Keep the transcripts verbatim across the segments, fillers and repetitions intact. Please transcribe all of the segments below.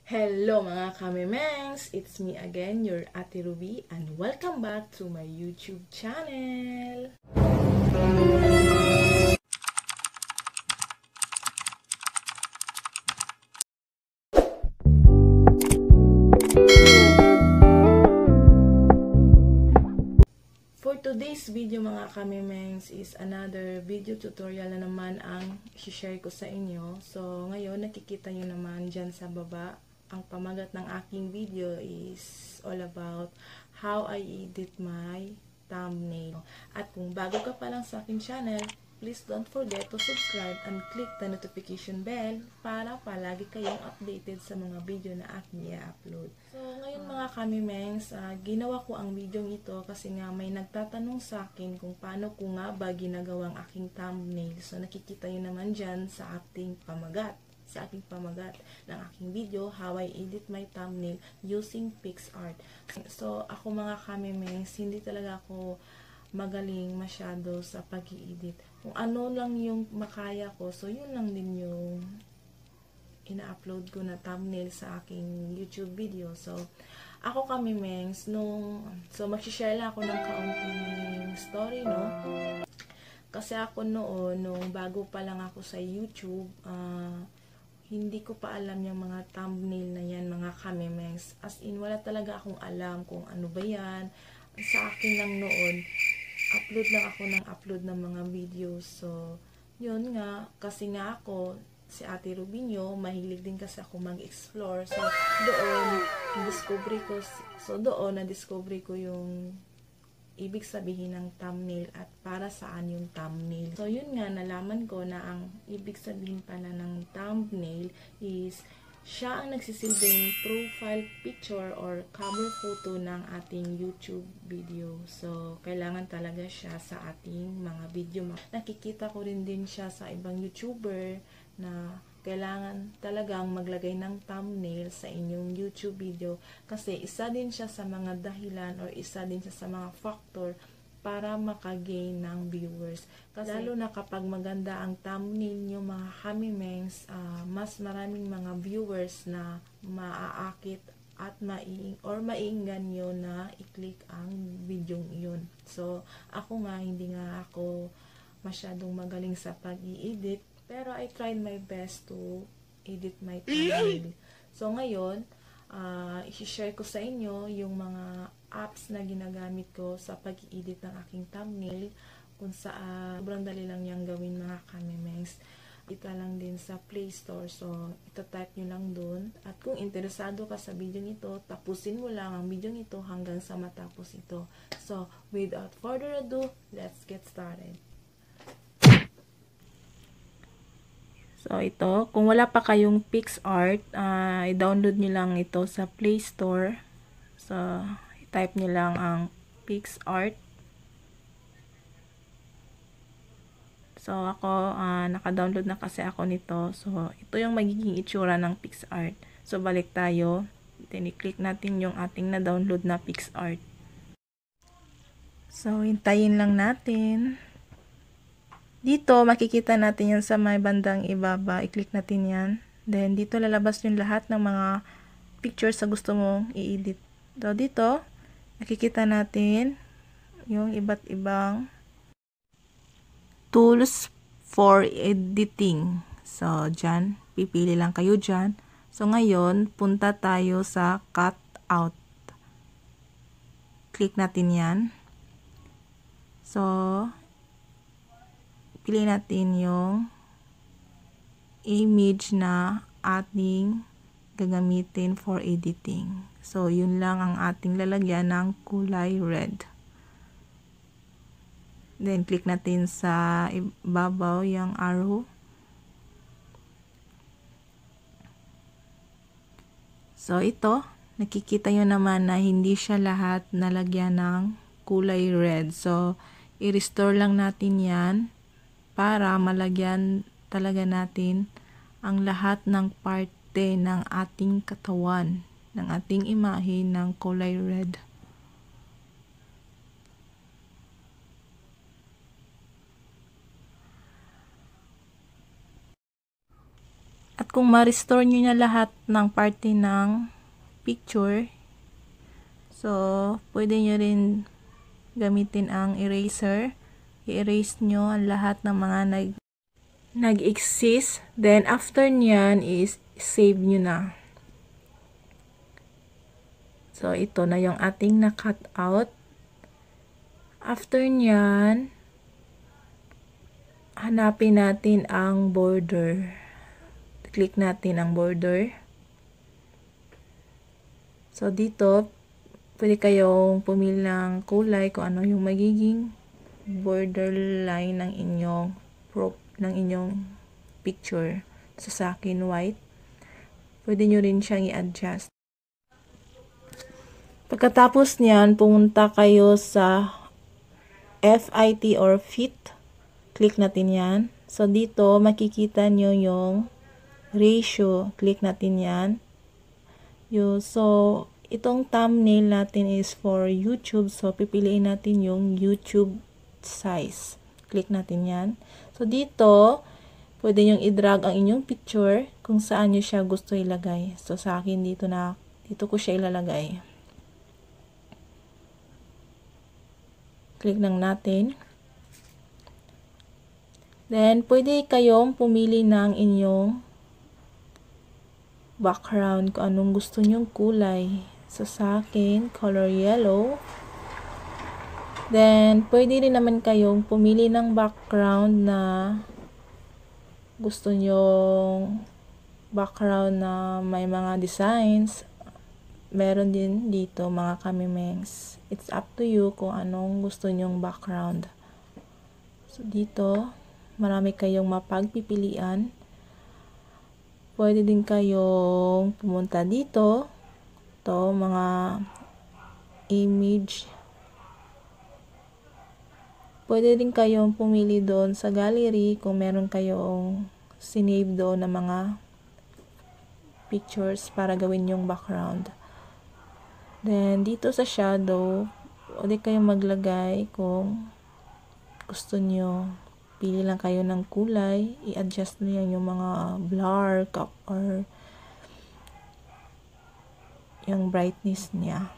Hello mga kamimengs! It's me again, your Ate Ruby, and welcome back to my YouTube channel! For today's video mga kamimengs is another video tutorial na naman ang share ko sa inyo. So ngayon nakikita nyo naman dyan sa baba. Ang pamagat ng aking video is all about how I edit my thumbnail. At kung bago ka pa lang sa aking channel, please don't forget to subscribe and click the notification bell para palagi kayong updated sa mga video na aking i-upload. So ngayon mga kamimengs, uh, ginawa ko ang video ito kasi nga may nagtatanong sa akin kung paano ko nga ba ginagawang aking thumbnail. So nakikita nyo naman dyan sa ating pamagat. sa aking pamagat ng aking video, how I edit my thumbnail using PicsArt. So, ako mga kamimengs, hindi talaga ako magaling masyado sa pag-i-edit. Kung ano lang yung makaya ko, so yun lang din yung ina-upload ko na thumbnail sa aking YouTube video. So, ako kamimengs, nung, so mag-share lang ako ng kaunting story, no? Kasi ako noon, nung bago pa lang ako sa YouTube, ah, uh, hindi ko pa alam yung mga thumbnail na yan, mga kamimengs. As in, wala talaga akong alam kung ano ba yan. Sa akin lang noon, upload lang ako ng upload ng mga videos. So, yun nga, kasi nga ako, si Ate Rubinyo, mahilig din kasi ako mag-explore. So, doon, discovery ko, so doon, na-discovery ko yung ibig sabihin ng thumbnail at para saan yung thumbnail. So, yun nga, nalaman ko na ang ibig sabihin pala ng thumbnail is siya ang nagsisilbing profile picture or cover photo ng ating YouTube video. So, kailangan talaga siya sa ating mga video. Nakikita ko rin din siya sa ibang YouTuber na kailangan talagang maglagay ng thumbnail sa inyong YouTube video kasi isa din siya sa mga dahilan or isa din siya sa mga factor para makagain ng viewers. Kasi lalo na kapag maganda ang thumbnail nyo mga kamimengs, uh, mas maraming mga viewers na maaakit at mai or maiinggan nyo na i-click ang video yun. So, ako nga, hindi nga ako masyadong magaling sa pag-i-edit. Pero I tried my best to edit my thumbnail. So ngayon, uh, i-share ko sa inyo yung mga apps na ginagamit ko sa pag-edit ng aking thumbnail. Kung saan, sobrang dali lang yung gawin mga kamimengs. Ita lang din sa Play Store. So, ito-type nyo lang dun. At kung interesado ka sa video nito, tapusin mo lang ang video nito hanggang sa matapos ito. So, without further ado, let's get started. So, ito, kung wala pa kayong PicsArt, uh, i-download nyo lang ito sa Play Store. So, i-type nyo lang ang PicsArt. So, ako, uh, naka-download na kasi ako nito. So, ito yung magiging itsura ng PicsArt. So, balik tayo. Then, i-click natin yung ating na-download na PicsArt. So, hintayin lang natin. Dito, makikita natin yan sa may bandang ibaba. I-click natin yan. Then, dito lalabas yung lahat ng mga pictures sa gusto mong i-edit. So, dito, makikita natin yung iba't ibang tools for editing. So, dyan, pipili lang kayo dyan. So, ngayon, punta tayo sa cutout. Click natin yan. So, pili natin yung image na ating gagamitin for editing. So, yun lang ang ating lalagyan ng kulay red. Then, click natin sa ibabaw yung arrow. So, ito, nakikita nyo naman na hindi siya lahat nalagyan ng kulay red. So, i-restore lang natin yan para malagyan talaga natin ang lahat ng parte ng ating katawan, ng ating imahe ng kulay red. At kung ma-restore nyo na lahat ng parte ng picture, so pwede nyo rin gamitin ang eraser. I-erase nyo ang lahat ng mga nag nag-exist. Then after nyan is save nyo na. So ito na yung ating na-cut out. After nyan, hanapin natin ang border. Click natin ang border. So dito, pwede kayong pumili ng kulay kung ano yung magiging borderline ng inyong prop ng inyong picture. So sa akin white. Pwede nyo rin siyang i-adjust. Pagkatapos niyan, pumunta kayo sa F I T or fit. Click natin yan. So dito, makikita nyo yung ratio. Click natin yan. Yo, so, itong thumbnail natin is for YouTube. So, pipiliin natin yung YouTube size. Click natin yan. So, dito, pwede nyo i-drag ang inyong picture kung saan nyo siya gusto ilagay. So, sa akin dito na, dito ko siya ilalagay. Click lang natin. Then, pwede kayong pumili ng inyong background kung anong gusto nyong kulay. So, sa akin, color yellow. Then, pwede rin naman kayong pumili ng background na gusto nyong background na may mga designs. Meron din dito mga kamimengs. It's up to you kung anong gusto nyong background. So, dito, marami kayong mapagpipilian. Pwede din kayong pumunta dito. Ito, mga image. Pwede din kayong pumili doon sa gallery kung meron kayong sinave doon na mga pictures para gawin yung background. Then, dito sa shadow, pwede kayong maglagay kung gusto nyo. Pili lang kayo ng kulay. I-adjust nyo yan yung mga blur or yung brightness niya.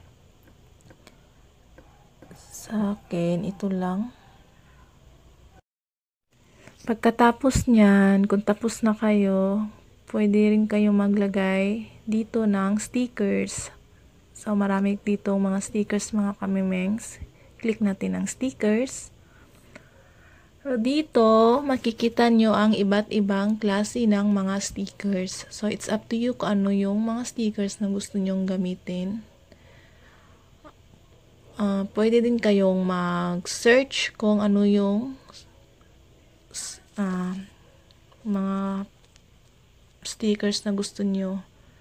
Sa akin, ito lang. Pagkatapos nyan, kung tapos na kayo, pwede rin kayo maglagay dito ng stickers. So, marami dito mga stickers mga kamimengs. Click natin ang stickers. So, dito, makikita nyo ang iba't ibang klase ng mga stickers. So, it's up to you kung ano yung mga stickers na gusto nyong gamitin. Uh, pwede din kayong mag-search kung ano yung uh, mga stickers na gusto nyo.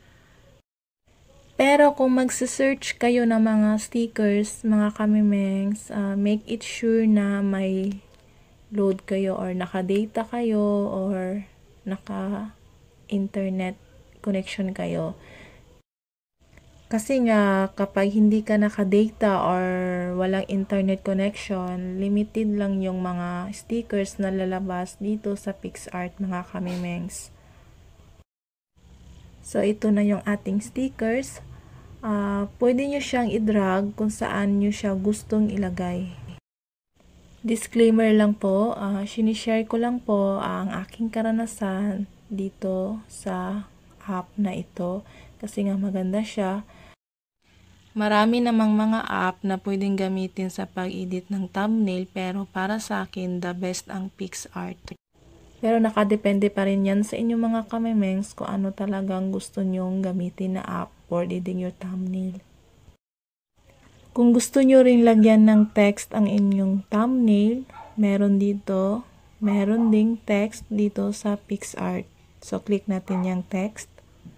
Pero kung magse-search kayo ng mga stickers, mga kamimengs, uh, make it sure na may load kayo or naka-data kayo or naka-internet connection kayo. Kasi nga, kapag hindi ka naka-data or walang internet connection, limited lang yung mga stickers na lalabas dito sa PicsArt, mga kamimengs. So, ito na yung ating stickers. Uh, pwede nyo siyang i-drag kung saan nyo siya gustong ilagay. Disclaimer lang po, uh, sinishare ko lang po ang aking karanasan dito sa app na ito. Kasi nga maganda siya. Marami namang mga app na pwedeng gamitin sa pag-edit ng thumbnail, pero para sa akin, the best ang PicsArt. Pero nakadepende pa rin yan sa inyong mga kamimengs kung ano talagang gusto nyong gamitin na app for editing your thumbnail. Kung gusto nyo rin lagyan ng text ang inyong thumbnail, meron dito, meron ding text dito sa PicsArt. So, click natin yung text.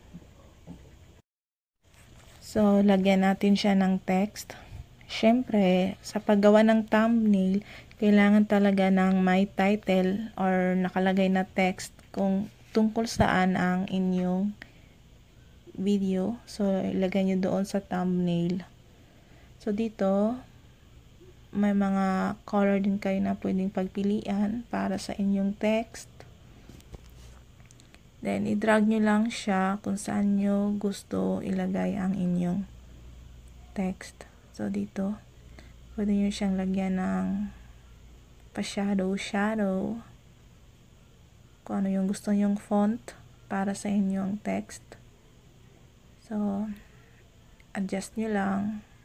So, lagyan natin siya ng text. Siyempre, sa paggawa ng thumbnail, kailangan talaga ng may title or nakalagay na text kung tungkol saan ang inyong video. So, ilagay nyo doon sa thumbnail. So, dito, may mga color din kayo na pwedeng pagpilian para sa inyong text. Then, i-drag nyo lang siya kung saan nyo gusto ilagay ang inyong text. So, dito, pwede nyo siyang lagyan ng pa-shadow, shadow. Kung ano yung gusto nyong font para sa inyong text. So, adjust nyo lang.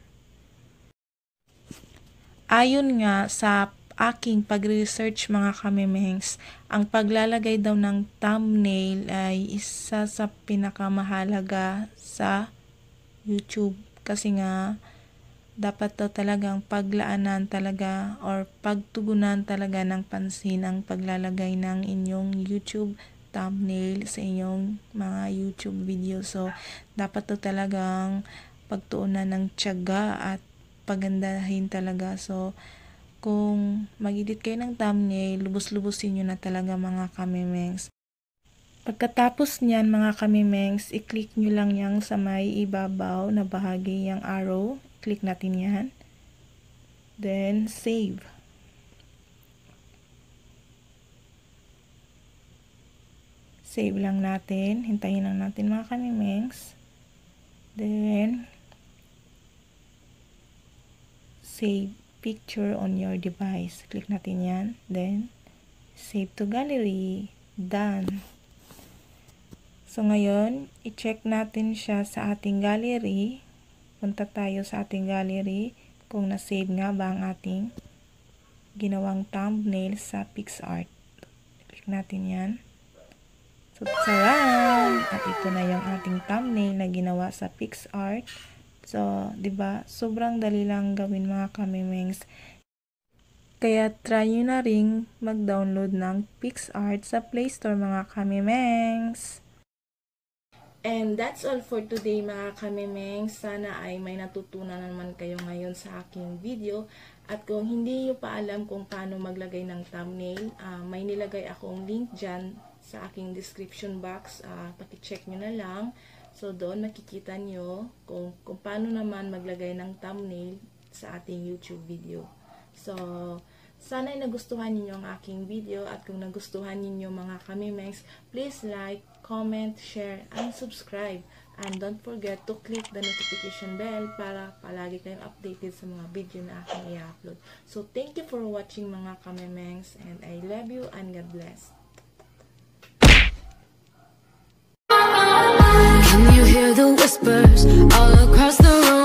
Ayon nga sa aking pag-research mga kamimengs, ang paglalagay daw ng thumbnail ay isa sa pinakamahalaga sa YouTube. Kasi nga, dapat daw talagang paglaanan talaga or pagtugunan talaga ng pansin ang paglalagay ng inyong YouTube thumbnail sa inyong mga YouTube video. So, dapat daw talagang pagtuunan ng tiyaga at pagandahin talaga. So, kung mag-edit kayo ng thumbnail, lubos-lubosin nyo na talaga mga kamimengs. Pagkatapos niyan mga kamimengs, i-click nyo lang yang sa may ibabaw na bahagi yung arrow. Click natin yan. Then, save. Save lang natin. Hintayin lang natin mga kamimengs. Then, save picture on your device. Click natin yan. Then, save to gallery. Done. So, ngayon, i-check natin siya sa ating gallery. Punta tayo sa ating gallery kung na-save nga ba ang ating ginawang thumbnail sa PicsArt. Click natin yan. So, tsaran! At ito na yung ating thumbnail na ginawa sa PicsArt. So, 'di ba? Sobrang dali lang gawin mga kamimengs. Kaya try nyo na ring mag-download ng PicsArt sa Play Store mga kamimengs. And that's all for today mga kamimengs. Sana ay may natutunan naman kayo ngayon sa aking video. At kung hindi nyo pa alam kung paano maglagay ng thumbnail, uh, may nilagay akong link dyan sa aking description box. Uh, paki-check nyo na lang. So, doon makikita nyo kung, kung paano naman maglagay ng thumbnail sa ating YouTube video. So, sana ay nagustuhan ninyo ang aking video at kung nagustuhan ninyo mga kamimengs, please like, comment, share, and subscribe. And don't forget to click the notification bell para palagi kayong updated sa mga video na aking i-upload. So, thank you for watching mga kamimengs and I love you and God bless. Can you hear the whispers all across the room?